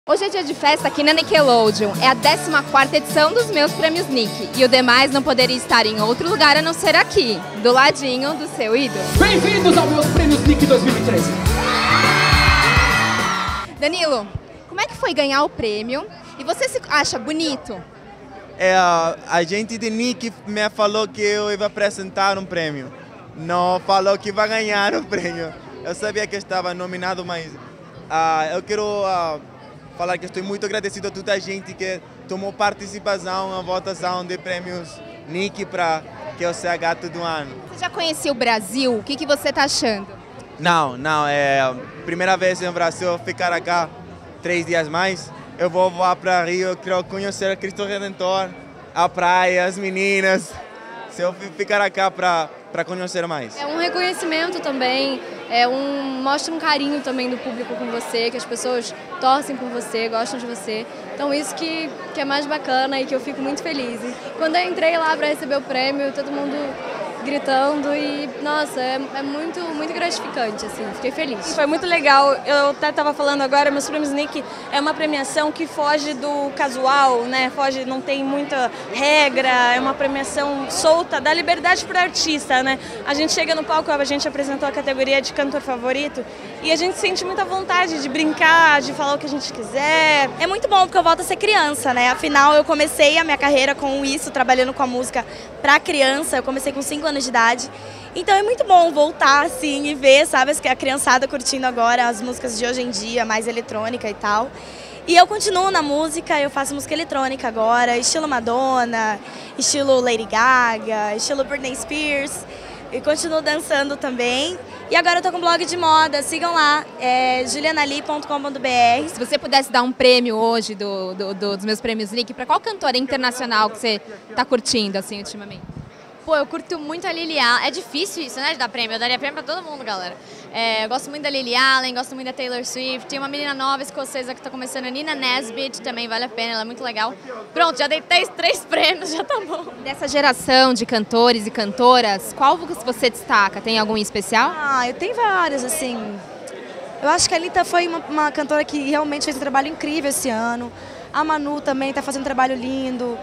Hoje é dia de festa aqui na Nickelodeon. É a 14ª edição dos meus prêmios Nick. E o demais não poderia estar em outro lugar a não ser aqui, do ladinho do seu ídolo. Bem-vindos aos meus prêmios Nick 2013. Danilo, como é que foi ganhar o prêmio? E você se acha bonito? A gente de Nick me falou que eu ia apresentar um prêmio. Não falou que ia ganhar um prêmio. Eu sabia que estava nominado, mas eu quero falar que estou muito agradecido a toda a gente que tomou participação na votação de prêmios Nick para que eu seja todo ano. Você já conhecia o Brasil? O que você está achando? Não, é a primeira vez no Brasil ficar aqui 3 dias mais. Eu vou voar para Rio, eu quero conhecer Cristo Redentor, a praia, as meninas. Se eu ficar aqui para conhecer mais. É um reconhecimento também, mostra um carinho também do público com você, que as pessoas torcem por você, gostam de você. Então isso que é mais bacana e que eu fico muito feliz. E quando eu entrei lá para receber o prêmio, todo mundo gritando e, nossa, é muito gratificante, assim, fiquei feliz. Foi muito legal, eu até estava falando agora, meus prêmios Nick é uma premiação que foge do casual, né, não tem muita regra, é uma premiação solta, dá liberdade para o artista, né, a gente chega no palco, a gente apresentou a categoria de cantor favorito e a gente sente muita vontade de brincar, de falar o que a gente quiser. É muito bom porque eu volto a ser criança, né, afinal eu comecei a minha carreira com isso, trabalhando com a música para criança, eu comecei com 5 anos de idade, então é muito bom voltar assim e ver, sabe, a criançada curtindo agora as músicas de hoje em dia, mais eletrônica e tal. E eu continuo na música, eu faço música eletrônica agora, estilo Madonna, estilo Lady Gaga, estilo Britney Spears, e continuo dançando também. E agora eu tô com um blog de moda, sigam lá, julianali.com.br. Se você pudesse dar um prêmio hoje dos meus prêmios Nick, para qual cantora internacional que você está curtindo assim ultimamente? Pô, eu curto muito a Lily Allen. É difícil isso, né, de dar prêmio. Eu daria prêmio pra todo mundo, galera. Eu gosto muito da Lily Allen, gosto muito da Taylor Swift. Tem uma menina nova escocesa que tá começando, a Nina Nesbitt, também vale a pena, ela é muito legal. Pronto, já dei 3 prêmios, já tá bom. Dessa geração de cantores e cantoras, qual você destaca? Tem algum em especial? Eu tenho vários, assim. Eu acho que a Anitta foi uma cantora que realmente fez um trabalho incrível esse ano. A Manu também tá fazendo um trabalho lindo.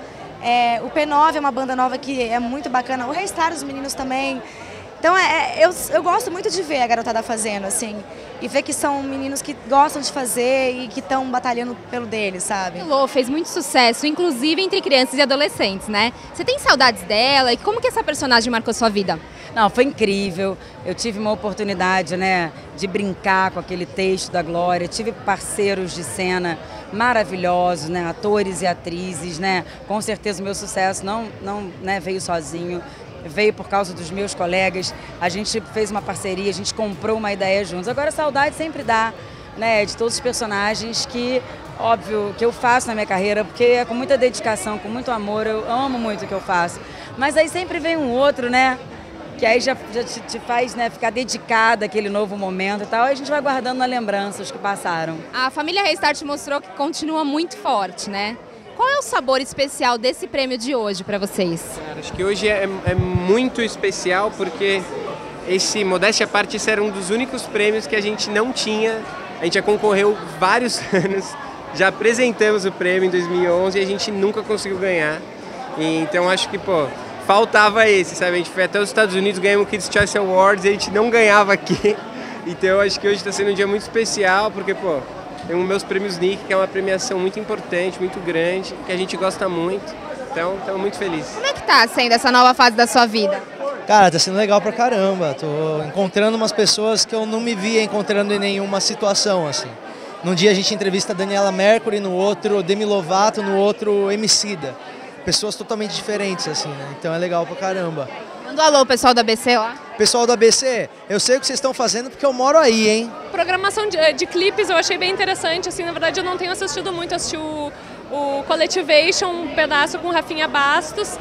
O P9 é uma banda nova que é muito bacana, o Restart, os meninos também. Então eu gosto muito de ver a garotada fazendo, assim, e ver que são meninos que gostam de fazer e que estão batalhando pelo deles, sabe? Lô fez muito sucesso, inclusive entre crianças e adolescentes, né? Você tem saudades dela e como que essa personagem marcou sua vida? Não, foi incrível. Eu tive uma oportunidade, né, de brincar com aquele texto da Glória. Tive parceiros de cena maravilhosos, né, atores e atrizes, né. Com certeza o meu sucesso não né, veio sozinho. Veio por causa dos meus colegas. A gente fez uma parceria, a gente comprou uma ideia juntos. Agora saudade sempre dá, né, de todos os personagens que, óbvio, que eu faço na minha carreira, porque é com muita dedicação, com muito amor, eu amo muito o que eu faço. Mas aí sempre vem um outro, né? Que aí já te faz, né, ficar dedicada àquele novo momento e tal, aí a gente vai guardando na lembrança os que passaram. A família Restart mostrou que continua muito forte, né? Qual é o sabor especial desse prêmio de hoje para vocês? Cara, acho que hoje é muito especial porque modéstia à parte, esse era um dos únicos prêmios que a gente não tinha. A gente já concorreu vários anos, já apresentamos o prêmio em 2011 e a gente nunca conseguiu ganhar. Então acho que, faltava esse, sabe? A gente foi até os Estados Unidos, ganhamos o Kids' Choice Awards e a gente não ganhava aqui. Então acho que hoje está sendo um dia muito especial, porque, tem os meus prêmios Nick, que é uma premiação muito importante, muito grande, que a gente gosta muito. Então, estamos muito felizes. Como é que tá sendo essa nova fase da sua vida? Cara, tá sendo legal pra caramba. Tô encontrando umas pessoas que eu não me via encontrando em nenhuma situação, assim. Num dia a gente entrevista a Daniela Mercury, no outro Demi Lovato, no outro Emicida. Pessoas totalmente diferentes, assim, né? Então é legal pra caramba. Manda um alô, pessoal da ABC lá. Pessoal da ABC, eu sei o que vocês estão fazendo porque eu moro aí, hein? Programação de clipes eu achei bem interessante, assim, na verdade eu não tenho assistido muito, assisti o Collectivation, um pedaço com Rafinha Bastos.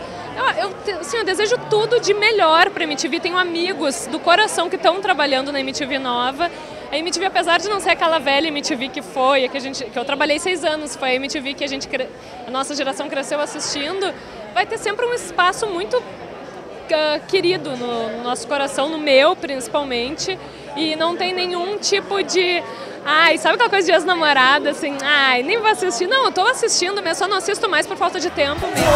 Eu desejo tudo de melhor para a MTV, tenho amigos do coração que estão trabalhando na MTV nova. A MTV, apesar de não ser aquela velha MTV que foi, que eu trabalhei 6 anos, foi a MTV que a nossa geração cresceu assistindo, vai ter sempre um espaço muito querido no nosso coração, no meu principalmente. e não tem nenhum tipo de... Ai, sabe aquela coisa de ex-namorada, assim, ai, nem vou assistir. Não, eu tô assistindo, mas só não assisto mais por falta de tempo mesmo.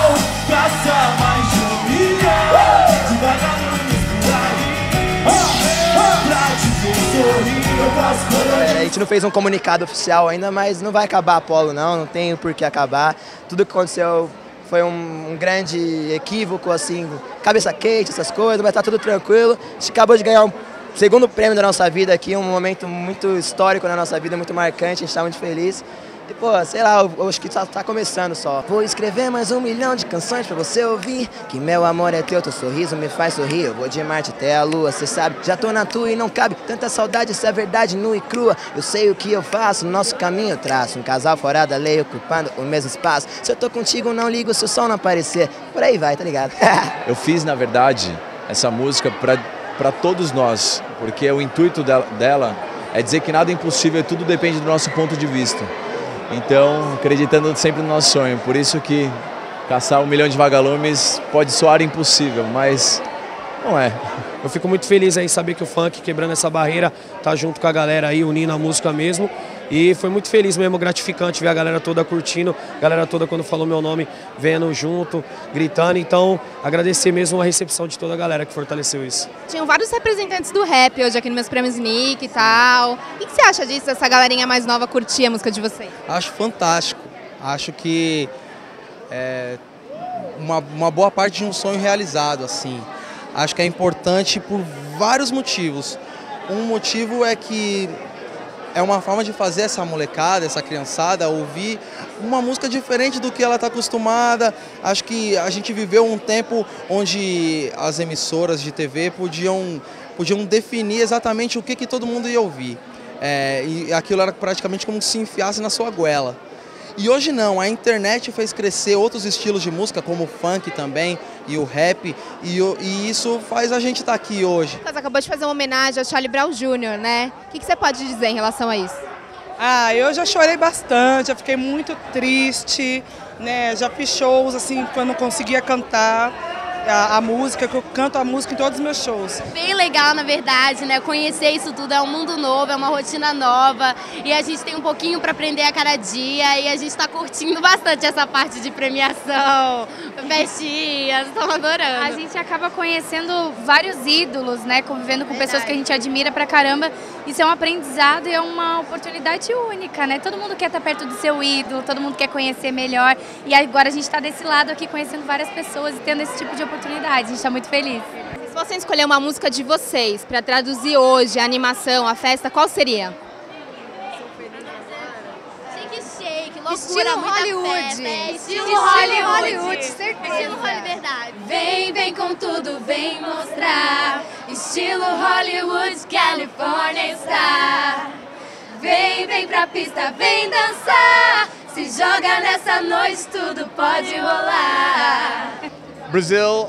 A gente não fez um comunicado oficial ainda, mas não vai acabar a Apollo não tem por que acabar. Tudo que aconteceu foi um grande equívoco, assim, cabeça quente, essas coisas, mas tá tudo tranquilo. A gente acabou de ganhar um segundo prêmio da nossa vida aqui, um momento muito histórico na nossa vida, muito marcante, a gente tá muito feliz. E, pô, sei lá, eu acho que tá começando só. Vou escrever mais 1 milhão de canções pra você ouvir, que meu amor é teu sorriso me faz sorrir. Eu vou de Marte até a Lua, cê sabe, já tô na tua e não cabe tanta saudade, essa é verdade nua e crua. Eu sei o que eu faço, no nosso caminho eu traço, um casal fora da lei ocupando o mesmo espaço. Se eu tô contigo não ligo se o sol não aparecer, por aí vai, tá ligado? Eu fiz, na verdade, essa música pra todos nós, porque o intuito dela é dizer que nada é impossível, tudo depende do nosso ponto de vista. Então, acreditando sempre no nosso sonho, por isso que caçar 1 milhão de vagalumes pode soar impossível, mas não é. Eu fico muito feliz aí em saber que o funk, quebrando essa barreira, tá junto com a galera aí, unindo a música mesmo. E foi muito feliz mesmo, gratificante ver a galera toda curtindo, a galera toda quando falou meu nome, vendo junto, gritando. Então, agradecer mesmo a recepção de toda a galera que fortaleceu isso. Tinham vários representantes do rap hoje aqui nos meus prêmios Nick e tal. O que você acha disso, essa galerinha mais nova curtir a música de vocês? Acho fantástico. Acho que é uma boa parte de um sonho realizado, assim. Acho que é importante por vários motivos. Um motivo é que é uma forma de fazer essa molecada, essa criançada, ouvir uma música diferente do que ela está acostumada. Acho que a gente viveu um tempo onde as emissoras de TV podiam definir exatamente o que todo mundo ia ouvir. E aquilo era praticamente como se enfiasse na sua goela. E hoje não, a internet fez crescer outros estilos de música, como o funk também, e o rap, e isso faz a gente estar aqui hoje. Você acabou de fazer uma homenagem ao Charlie Brown Jr., né? O que você pode dizer em relação a isso? Eu já chorei bastante, já fiquei muito triste, né? Já fiz shows assim, quando não conseguia cantar a música, que eu canto a música em todos os meus shows. Bem legal, na verdade, né? Conhecer isso tudo, é um mundo novo, é uma rotina nova e a gente tem um pouquinho para aprender a cada dia e a gente está curtindo bastante essa parte de premiação, festinhas, estamos adorando. A gente acaba conhecendo vários ídolos, né? Convivendo com pessoas que a gente admira pra caramba. Isso é um aprendizado e é uma oportunidade única, né? Todo mundo quer estar perto do seu ídolo, todo mundo quer conhecer melhor e agora a gente está desse lado aqui conhecendo várias pessoas e tendo esse tipo de oportunidade. A gente está muito feliz. Se você escolher uma música de vocês para traduzir hoje a animação, a festa, qual seria? Shake, loucura, estilo muita Hollywood. Festa, Estilo Hollywood, certeza. Estilo Hollywood. Vem, vem com tudo, vem mostrar. Estilo Hollywood, California Star. Vem, vem pra pista, vem dançar. Se joga nessa noite, tudo pode rolar. Brazil,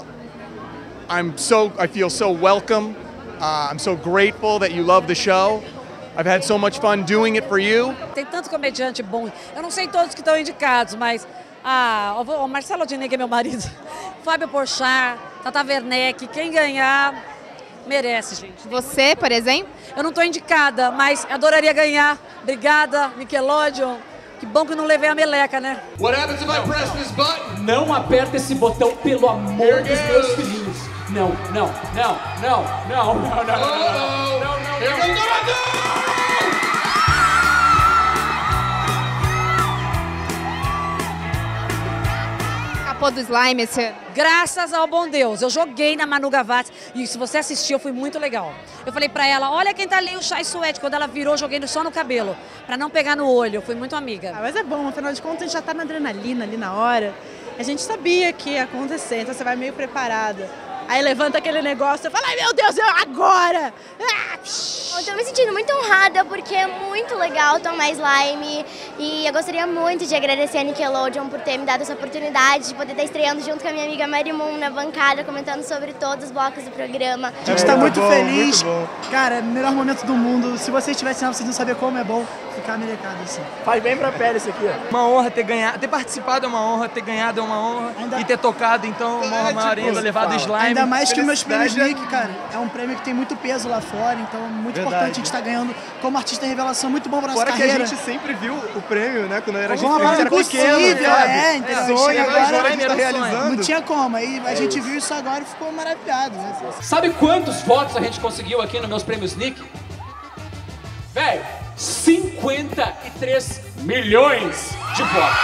I feel so welcome. I'm so grateful that you love the show. I've had so much fun doing it for you. Tem tanto comediante bom. Eu não sei todos que estão indicados, mas o Marcelo Adnet, que é meu marido, Fábio Porchat, Tata Werneck, quem ganhar merece, gente. Você, por exemplo? Eu não estou indicada, mas adoraria ganhar. Obrigada, Nickelodeon. Que bom que não levei a meleca, né? What happens if I press this button? Não aperta esse botão, pelo amor dos meus filhos. Não, não, não, não, não, não, não, não, não, Escapou do slime esse ano? Graças ao bom Deus. Eu joguei na Manu Gavassi e se você assistiu, foi muito legal. Eu falei pra ela, olha quem tá ali, o Chai Suede. Quando ela virou, eu joguei só no cabelo, pra não pegar no olho. Fui muito amiga. Mas é bom, afinal de contas, a gente já tá na adrenalina ali na hora. A gente sabia que ia acontecer, então você vai meio preparada. Aí levanta aquele negócio e fala, ai meu Deus, agora! Eu tô me sentindo muito honrada porque é muito legal tomar slime e eu gostaria muito de agradecer a Nickelodeon por ter me dado essa oportunidade de poder estar estreando junto com a minha amiga Mary Moon na bancada, comentando sobre todos os blocos do programa. A gente tá muito feliz, cara, melhor momento do mundo. Se vocês estivessem lá, vocês não sabiam como é bom. ficar melecado assim. Faz bem pra pele isso aqui, ó. Uma honra ter ganhado, ter participado é uma honra, ter ganhado é uma honra, e ter tocado, então, uma honra maior ainda, levado o slime. Ainda mais que o meus prêmios Nick, cara, é um prêmio que tem muito peso lá fora, então é muito importante a gente estar ganhando como artista revelação, muito bom pra nossa carreira. Fora que a gente sempre viu o prêmio, né, quando era como a gente era pequeno, então, sonho, agora a gente tá realizando. Não tinha como, aí a gente viu isso agora e ficou maravilhado. Né? Sabe quantos votos a gente conseguiu aqui nos meus prêmios Nick? Velho, 53 milhões de votos.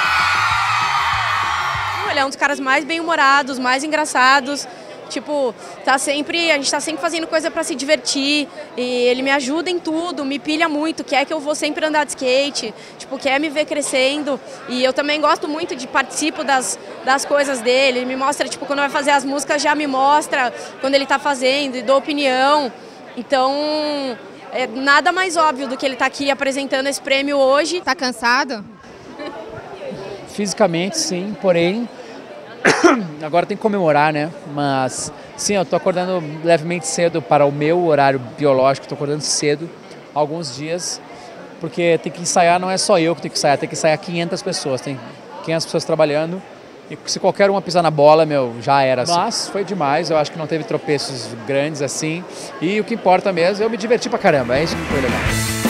Ele é um dos caras mais bem-humorados, mais engraçados. Tipo, a gente tá sempre fazendo coisa pra se divertir. E ele me ajuda em tudo, me pilha muito, quer que eu vou sempre andar de skate, tipo, quer me ver crescendo. E eu também gosto muito de participar das coisas dele. Ele me mostra, tipo, quando vai fazer as músicas, já me mostra quando ele tá fazendo e dou opinião. Então, é nada mais óbvio do que ele tá aqui apresentando esse prêmio hoje. Tá cansado? Fisicamente, sim, porém, agora tem que comemorar, né? Mas, sim, eu tô acordando levemente cedo para o meu horário biológico, tô acordando cedo, alguns dias, porque tem que ensaiar, não é só eu que tenho que ensaiar, tem que ensaiar 500 pessoas, tem 500 pessoas trabalhando, e se qualquer uma pisar na bola, meu, já era. Mas foi demais, eu acho que não teve tropeços grandes assim, e o que importa mesmo é eu me divertir pra caramba, é isso que foi legal.